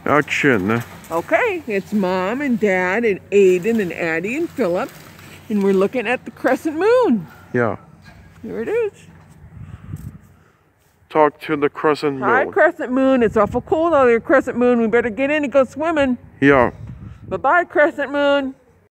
Action. Okay, it's Mom and Dad and Aiden and Addie and Philip, and we're looking at the Crescent Moon. Yeah. Here it is. Talk to the Crescent Moon. Hi, Crescent Moon. It's awful cold out there, Crescent Moon. We better get in and go swimming. Yeah. Bye-bye, Crescent Moon.